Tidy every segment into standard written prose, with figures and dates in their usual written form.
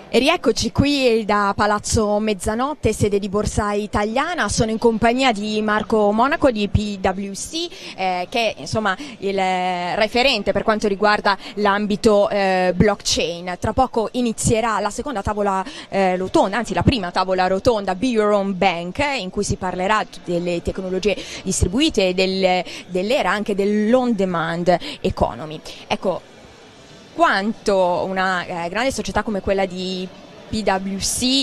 E rieccoci qui da Palazzo Mezzanotte, sede di Borsa Italiana. Sono in compagnia di Marco Monaco di PwC, che è insomma il referente per quanto riguarda l'ambito blockchain. Tra poco inizierà la seconda tavola rotonda, anzi la prima tavola rotonda, Be Your Own Bank, in cui si parlerà delle tecnologie distribuite, dell'era anche dell'on demand economy. Ecco, quanto una grande società come quella di PwC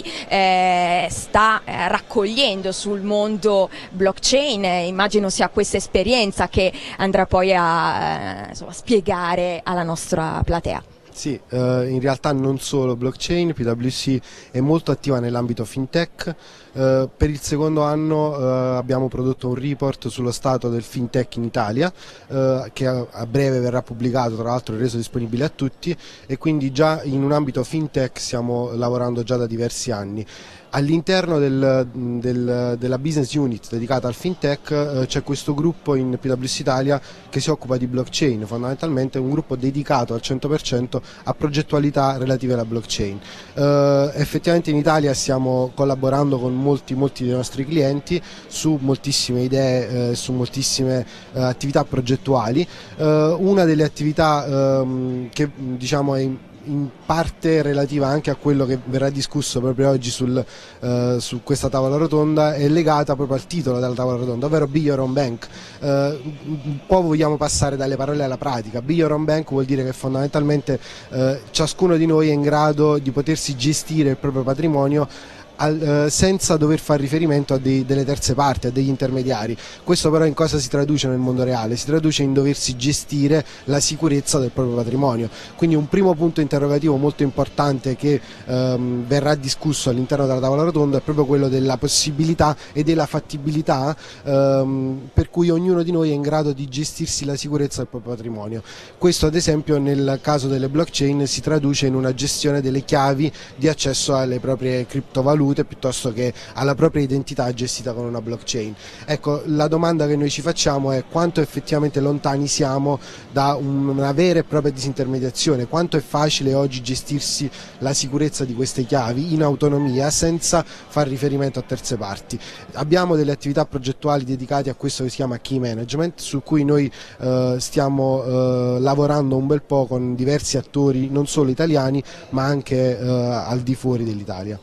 sta raccogliendo sul mondo blockchain. Immagino sia questa esperienza che andrà poi a spiegare alla nostra platea. Sì, in realtà non solo blockchain, PwC è molto attiva nell'ambito fintech. Per il secondo anno abbiamo prodotto un report sullo stato del fintech in Italia, che a breve verrà pubblicato, tra l'altro è reso disponibile a tutti, e quindi già in un ambito fintech stiamo lavorando già da diversi anni. All'interno della business unit dedicata al fintech c'è questo gruppo in PwC Italia che si occupa di blockchain, fondamentalmente un gruppo dedicato al 100% a progettualità relative alla blockchain. Effettivamente in Italia stiamo collaborando con molti dei nostri clienti su moltissime idee, su moltissime attività progettuali. Una delle attività che diciamo è in parte relativa anche a quello che verrà discusso proprio oggi su questa tavola rotonda è legata proprio al titolo della tavola rotonda, ovvero Be Your Own Bank. Un po' vogliamo passare dalle parole alla pratica. Be Your Own Bank vuol dire che fondamentalmente ciascuno di noi è in grado di potersi gestire il proprio patrimonio senza dover fare riferimento a delle terze parti, a degli intermediari. Questo però in cosa si traduce nel mondo reale? Si traduce in doversi gestire la sicurezza del proprio patrimonio. Quindi un primo punto interrogativo molto importante che verrà discusso all'interno della tavola rotonda è proprio quello della possibilità e della fattibilità per cui ognuno di noi è in grado di gestirsi la sicurezza del proprio patrimonio. Questo ad esempio nel caso delle blockchain si traduce in una gestione delle chiavi di accesso alle proprie criptovalute piuttosto che alla propria identità gestita con una blockchain. Ecco, la domanda che noi ci facciamo è quanto effettivamente lontani siamo da una vera e propria disintermediazione, quanto è facile oggi gestirsi la sicurezza di queste chiavi in autonomia senza far riferimento a terze parti. Abbiamo delle attività progettuali dedicate a questo che si chiama key management, su cui noi stiamo lavorando un bel po' con diversi attori non solo italiani ma anche al di fuori dell'Italia.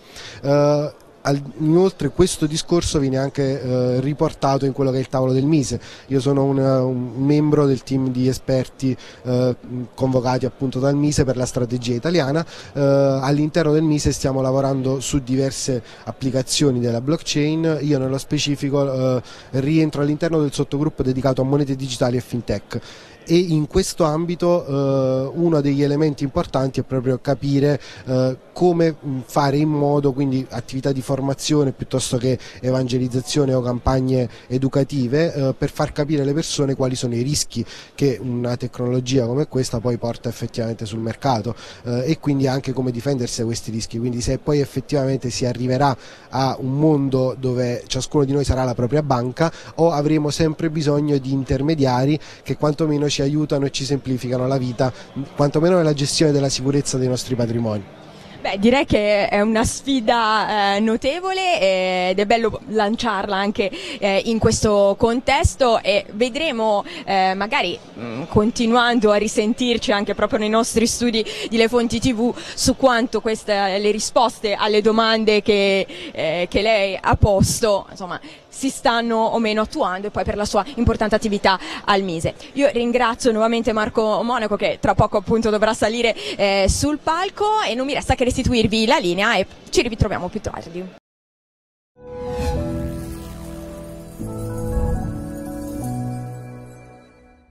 Inoltre questo discorso viene anche riportato in quello che è il tavolo del Mise. Io sono un membro del team di esperti convocati appunto dal Mise per la strategia italiana. All'interno del Mise stiamo lavorando su diverse applicazioni della blockchain. Io nello specifico rientro all'interno del sottogruppo dedicato a monete digitali e fintech. E in questo ambito uno degli elementi importanti è proprio capire come fare in modo, quindi attività di formazione piuttosto che evangelizzazione o campagne educative, per far capire alle persone quali sono i rischi che una tecnologia come questa poi porta effettivamente sul mercato e quindi anche come difendersi da questi rischi. Quindi se poi effettivamente si arriverà a un mondo dove ciascuno di noi sarà la propria banca o avremo sempre bisogno di intermediari che quantomeno ci aiutano e ci semplificano la vita, quantomeno nella gestione della sicurezza dei nostri patrimoni. Beh, direi che è una sfida notevole ed è bello lanciarla anche in questo contesto e vedremo magari continuando a risentirci anche proprio nei nostri studi di Le Fonti TV su quanto le risposte alle domande che lei ha posto insomma si stanno o meno attuando e poi per la sua importante attività al Mise. Io ringrazio nuovamente Marco Monaco che tra poco appunto dovrà salire sul palco e non mi resta che restituirvi la linea e ci ritroviamo più tardi.